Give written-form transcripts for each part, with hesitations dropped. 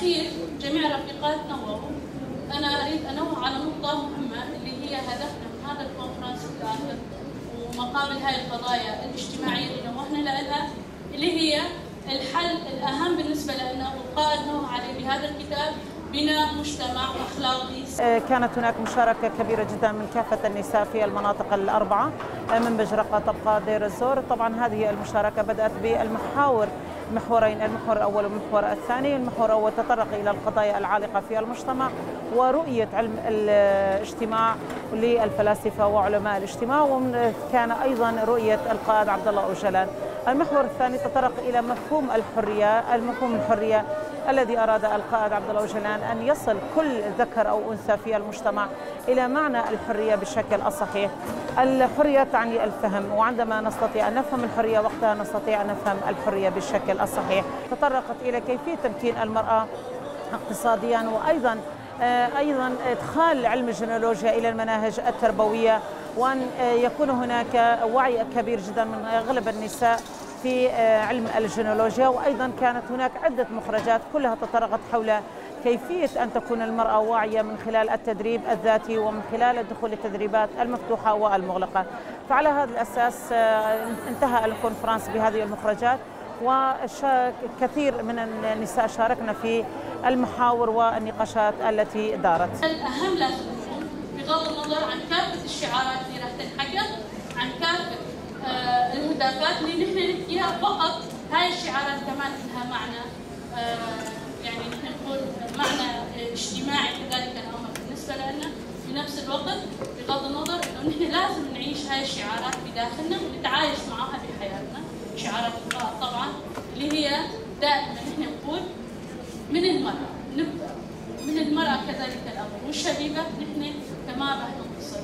كثير جميع الرفيقات نوعوا. أنا أريد أنوه على نقطة مهمة اللي هي هدفنا من هذا الكونفرنس الآخر ومقابل هاي القضايا الاجتماعية اللي نوهنا لها، اللي هي الحل الأهم بالنسبة لنا والقائد نوه عليه بهذا الكتاب: بناء مجتمع أخلاقي. كانت هناك مشاركة كبيرة جدا من كافة النساء في المناطق الأربعة من بجرقة، طبقة، دير الزور. طبعا هذه المشاركة بدأت محورين، المحور الأول والمحور الثاني. المحور الأول تطرق إلى القضايا العالقة في المجتمع ورؤية علم الاجتماع للفلاسفة وعلماء الاجتماع، وكان أيضا رؤية القائد عبد الله أوجلان. المحور الثاني تطرق إلى مفهوم الحرية الذي أراد القائد عبد الله أوجلان أن يصل كل ذكر أو أنثى في المجتمع إلى معنى الحرية بالشكل الصحيح. الحرية تعني الفهم، وعندما نستطيع أن نفهم الحرية وقتها نستطيع أن نفهم الحرية بالشكل الصحيح. تطرقت إلى كيفية تمكين المرأة اقتصاديا، وأيضا إدخال علم الجينيولوجيا إلى المناهج التربوية، وأن يكون هناك وعي كبير جدا من أغلب النساء في علم الجينيولوجيا. وأيضا كانت هناك عدة مخرجات كلها تطرقت حول كيفية أن تكون المرأة واعية من خلال التدريب الذاتي ومن خلال الدخول للتدريبات المفتوحة والمغلقة. فعلى هذا الأساس انتهى الكونفرنس بهذه المخرجات، وكثير من النساء شاركنا في المحاور والنقاشات التي دارت. الأهم لازم نكون بغض النظر عن كافة الشعارات اللي راح تنحكى، عن كافة الهدافات اللي نحن نحكيها، فقط هاي الشعارات كمان لها معنى، يعني نحن نقول معنى اجتماعي كذلك الأمر بالنسبة لنا. في نفس الوقت بغض النظر انه نحن لازم نعيش هاي الشعارات بداخلنا ونتعايش معها بحياتنا. شعارات القائد طبعا اللي هي دائما نحن نقول من المرأة نبدأ، من المرأة كذلك الأمر، والشبيبة نحن كما راح نوصل.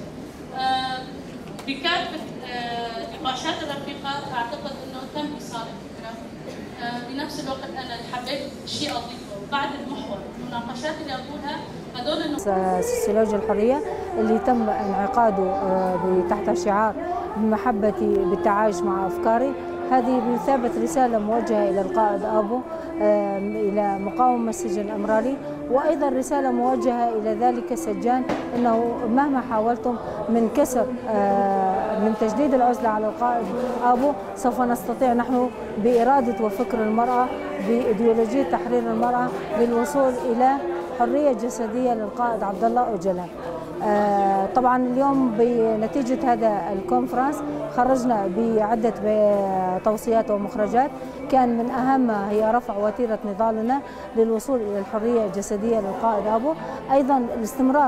بكافة نقاشات الرفيقات أعتقد أنه تم إيصال الفكرة. بنفس الوقت أنا حبيت شيء أضيفه بعد المحور المناقشات اللي أقولها هذول سوسيولوجيا الحرية اللي تم انعقاده تحت شعار بمحبتي بالتعايش مع أفكاري. هذه بمثابة رسالة موجهة إلى القائد آبو إلى مقاومة السجن الأمرالي، وأيضا رسالة موجهة إلى ذلك السجان أنه مهما حاولتم من كسر من تجديد العزلة على القائد آبو سوف نستطيع نحن بإرادة وفكر المرأة بإيديولوجية تحرير المرأة للوصول إلى حرية جسدية للقائد عبد الله أوجلان. طبعا اليوم بنتيجة هذا الكونفرنس خرجنا بعدة توصيات ومخرجات، كان من أهمها هي رفع وتيرة نضالنا للوصول إلى الحرية الجسدية للقائد آبو، أيضا الاستمرار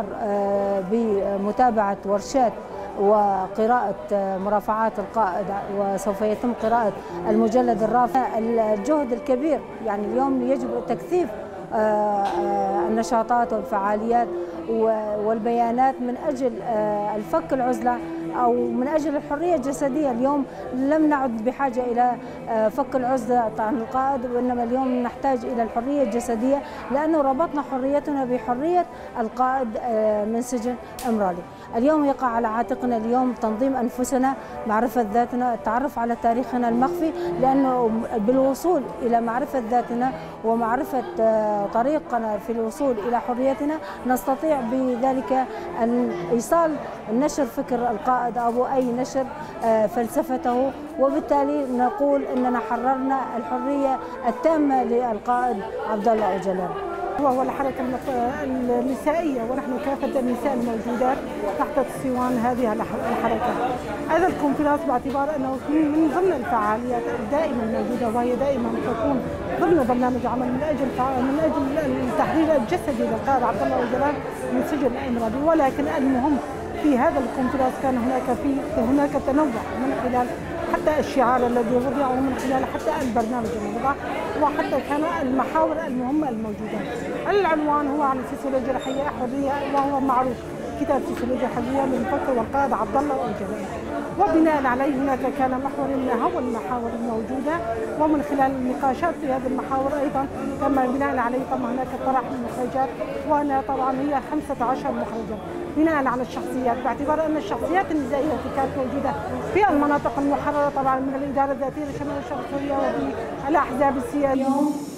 بمتابعة ورشات وقراءة مرافعات القائد، وسوف يتم قراءة المجلد الرابع. الجهد الكبير يعني اليوم يجب تكثيف النشاطات والفعاليات والبيانات من أجل الفك العزلة أو من أجل الحرية الجسدية. اليوم لم نعد بحاجة إلى فك العزلة عن القائد، وإنما اليوم نحتاج إلى الحرية الجسدية لأنه ربطنا حريتنا بحرية القائد من سجن أمرالي. اليوم يقع على عاتقنا اليوم تنظيم أنفسنا، معرفة ذاتنا، التعرف على تاريخنا المخفي، لأنه بالوصول إلى معرفة ذاتنا ومعرفة طريقنا في الوصول إلى حريتنا نستطيع بذلك أن إيصال نشر فكر القائد آبو، أي نشر فلسفته، وبالتالي نقول أننا حررنا الحرية التامة للقائد عبد الله أوجلان. وهو الحركة النسائية، ونحن كافة النساء الموجودات تحت صوان هذه الحركة. هذا الكونفرنس باعتبار أنه من ضمن الفعاليات الدائمة الموجودة، وهي دائما تكون ضمن برنامج عمل من أجل التحرير الجسدي للقائد عبد الله أوجلان من سجن الأمرالي. ولكن المهم في هذا الكونفرنس كان هناك تنوع من خلال حتى الشعار الذي وضع ومن خلال حتى البرنامج الوضع، وحتى كان المحاور المهمة الموجودة. العنوان هو عن السوسيولوجيا الحرية، وهو معروف كتاب سوسيولوجيا الحرية للمفكر والقائد عبد الله أوجلان. وبناء عليه هناك كان محور من أهم المحاور الموجودة، ومن خلال النقاشات في هذه المحاور أيضا تم بناء عليه طبعا هناك طرح المخرجات، وهنا طبعا هي 15 مخرجا بناء على الشخصيات، باعتبار أن الشخصيات النسائية التي كانت موجودة في المناطق المحررة طبعا من الإدارة الذاتية لشمال الشرقية وفي الأحزاب السياسية.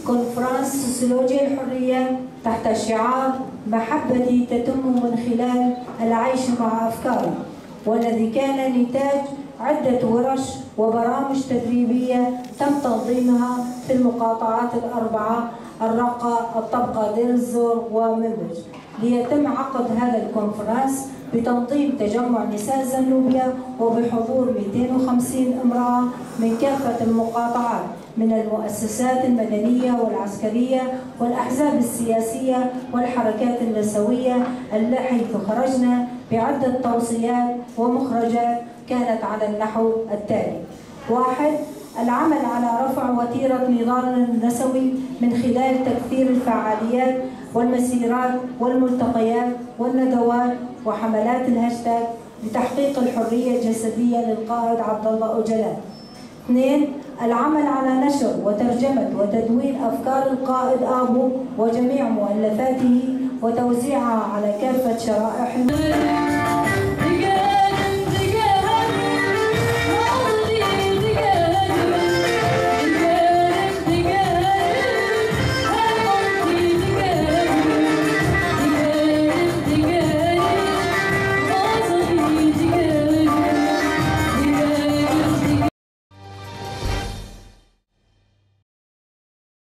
كونفرنس سوسيولوجيا الحرية تحت شعار محبتي تتم من خلال العيش مع أفكاري، والذي كان نتاج عدة ورش وبرامج تدريبية تم تنظيمها في المقاطعات الأربعة: الرقة، الطبقة، دير الزور، ومنبج، ليتم عقد هذا الكونفرنس بتنظيم تجمع نساء زنوبيا وبحضور 250 امرأة من كافة المقاطعات من المؤسسات المدنية والعسكرية والأحزاب السياسية والحركات النسوية، حيث خرجنا بعدة توصيات ومخرجات كانت على النحو التالي: 1. العمل على رفع وتيرة نضالنا النسوي من خلال تكثير الفعاليات والمسيرات والملتقيات والندوات وحملات الهاشتاج لتحقيق الحرية الجسدية للقائد عبد الله أوجلان. 2. العمل على نشر وترجمة وتدوين أفكار القائد آبو وجميع مؤلفاته وتوزيعها على كافة شرائح